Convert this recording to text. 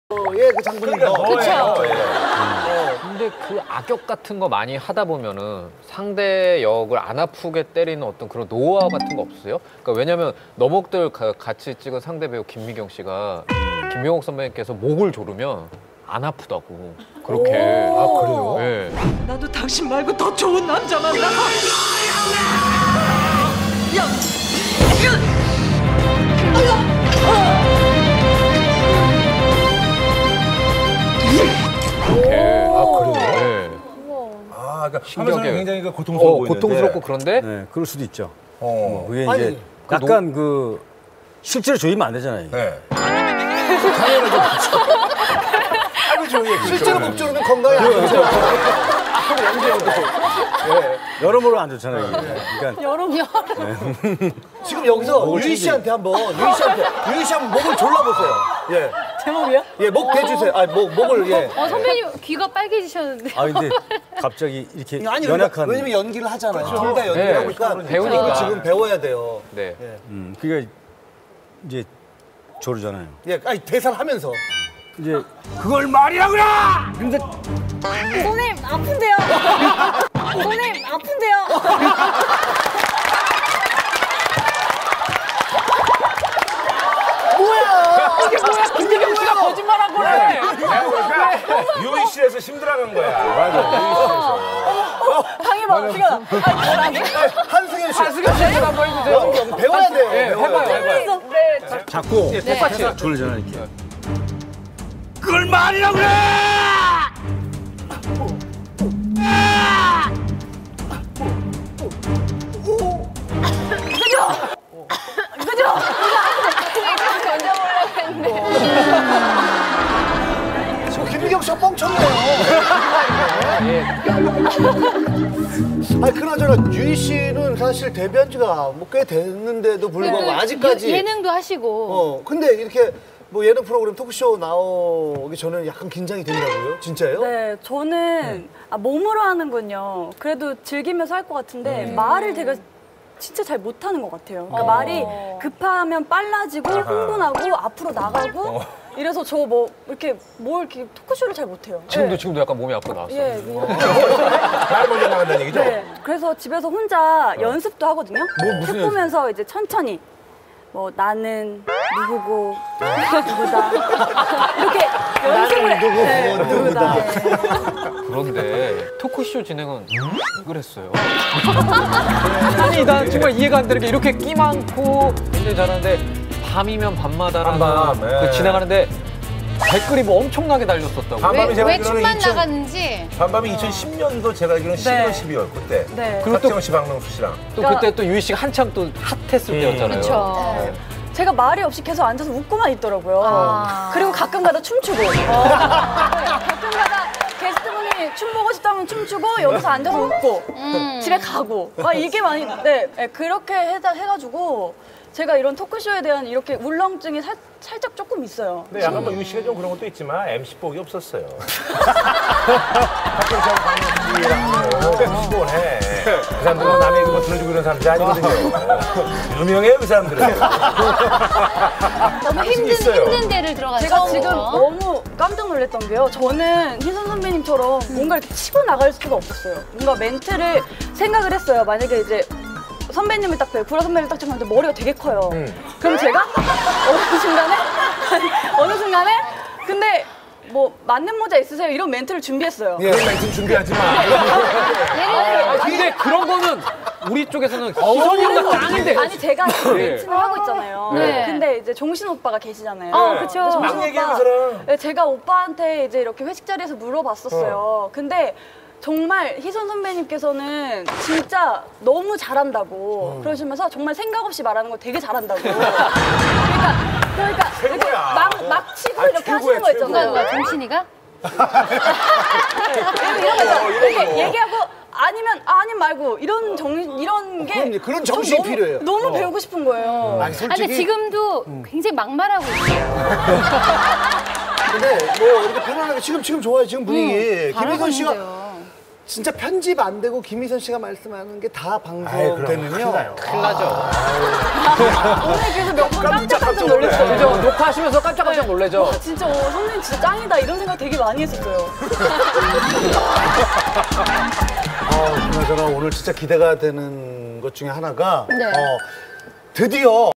예, 그 장면이 그렇죠. 근데 그 악역 같은 거 많이 하다 보면은 상대 역을 안 아프게 때리는 어떤 그런 노하우 같은 거 없으세요? 그러니까 왜냐면 너목들 같이 찍은 상대 배우 김미경 씨가 김명옥 선배님께서 목을 조르면 안 아프다고 그렇게. 아, 그래요? 네. 나도 당신 말고 더 좋은 남자 만나. 야! 그렇게. 아, 그래요? 네. 아, 그러니까 신기하게. 하면서는 굉장히 그 고통스러워 보이는데. 고통스럽고 그런데 네, 그럴 수도 있죠. 그게 아니, 이제 약간 그 실제로 조이면 안 되잖아요. 이게. 네. 실제로 목 조르면 건강에 안 좋죠. 여러모로 안 좋잖아요. 이게. 그러니까 여러분. 지금 여기서 유희 씨한테 한번 유희 씨 한번 목을 졸라보세요. 예, 제목이요? 예, 목 대주세요. 아, 목을 예. 선배님 귀가 빨개지셨는데. 아 근데 갑자기 이렇게 아니, 연약한. 왜냐면 연기를 하잖아요. 둘 다 연기를 네, 하니까 배우니까. 그걸 지금 배워야 돼요. 네. 그게 이제 조르잖아요. 예, 아니 대사를 하면서. 이제 그걸 말이라고 그래! 근데 선생님 아픈데요. 선생님 아픈데요. 김미경 씨가 거짓말한 거래. 유이실에서 힘들어간 거야. 맞아. 당해봐, 지금. 한승현 씨. 한승현 씨 한번 해주세요. 연기 배워야 돼요. 네, 해봐요. 네. 자꾸 똑같이. 조르잖아요. 이렇게. 그걸 말이라고 그래! 김미경 씨가 뻥쳤네요. 아니, 그나저나 유희 씨는 사실 데뷔한 지가 뭐 꽤 됐는데도 불구하고 아직까지. 예능도 하시고. 근데 이렇게 뭐 예능 프로그램 토크쇼 나오기 전에는 약간 긴장이 된다고요? 진짜예요? 네, 저는 몸으로 하는군요. 그래도 즐기면서 할 것 같은데 말을 되게 진짜 잘 못하는 것 같아요. 그러니까 말이 급하면 빨라지고 흥분하고 앞으로 나가고 이래서 저 뭐 이렇게 토크쇼를 잘 못해요. 지금도 약간 몸이 앞으로 나왔어요. 예, 말 먼저 나간다는 얘기죠? 네. 그래서 집에서 혼자 연습도 하거든요. 무슨 책 보면서 이제 천천히 뭐 나는 누구고 누구다 이렇게 연습을 해. 누구다. 그런데 토크쇼 진행은 왜 그랬어요? 아니 난 정말 이해가 안 되는 게 이렇게 끼 많고 굉장히 잘하는데 밤이면 밤마다라는 밤, 예. 그 진행하는데 댓글이 뭐 엄청나게 달렸었다고. 밤밤이 제가 왜 알기로는 춤만 나갔는지. 밤밤이 2010년도 제가 알기로는 11월, 12월 그때. 네. 그리고 또- 박재원 씨, 박명수 씨랑. 또 그때 또 유희 씨가 한참 또 핫했을 때였잖아요. 그렇죠. 제가 말이 없이 계속 앉아서 웃고만 있더라고요. 그리고 가끔 가다 춤추고. 가끔 가다 게스트분이 춤 보고 싶다면 춤추고 여기서 앉아서 웃고 집에 가고 막 이게 많이 그렇게 해가지고 제가 이런 토크쇼에 대한 이렇게 울렁증이 살짝 조금 있어요. 근데 약간 뭐 유씨가 좀 그런 것도 있지만 MC복이 없었어요. 박재원 씨하고 박명수 씨랑 MC복을 해. 그 사람들은 남의 그거 들어주고 이런 사람들이 아니거든요. 유명해요, 그 사람들은. 너무 있어요. 힘든 데를 들어가서. 제가 지금 너무 깜짝 놀랐던 게요. 저는 희선 선배님처럼 뭔가 이렇게 치고 나갈 수가 없었어요. 뭔가 멘트를 생각을 했어요. 만약에 이제 선배님을 딱 뵈요. 구라 선배를 딱 찍었는데 머리가 되게 커요. 그럼 제가 어느 순간에 근데 뭐 맞는 모자 있으세요? 이런 멘트를 준비했어요. 예. 그런 멘트 준비하지 마. 근데 그런 거는 우리 쪽에서는 희선이가 짱인데. 아니 제가 지금 멘트를 하고 있잖아요. 네. 근데 이제 종신 오빠가 계시잖아요. 그쵸. 근데 종신 막 얘기하는 오빠, 사람. 네, 제가 오빠한테 이제 이렇게 회식 자리에서 물어봤었어요. 근데 정말 희선 선배님께서는 진짜 너무 잘한다고 그러시면서 정말 생각 없이 말하는 거 되게 잘한다고. 그러니까 이렇게 최고야. 막 치고 아, 이렇게 최고야, 하시는 거 있잖아요. 누가 정신이가? 이런 거 있잖아요. 이렇게 얘기하고 아니면 말고 이런 게 그럼요. 그런 정신이 너무, 필요해요. 너무 배우고 싶은 거예요. 아니, 근데 솔직히. 지금도 굉장히 막말하고 있어요. 근데 뭐 이렇게 편안하게 지금 좋아요. 지금 분위기. 김혜선 씨가 잘하고 있는데요. 진짜 편집 안 되고 김희선 씨가 말씀하는 게 다 그럼 방송되면요. 큰일 나요. 큰일 나죠. 오늘 그래서 몇 번 깜짝깜짝 놀랐어요. 그죠? 녹화하시면서 깜짝깜짝 놀래죠? 진짜 선배님 진짜 짱이다 이런 생각 되게 많이 했었어요. 그나저나 오늘 진짜 기대가 되는 것 중에 하나가 네. 드디어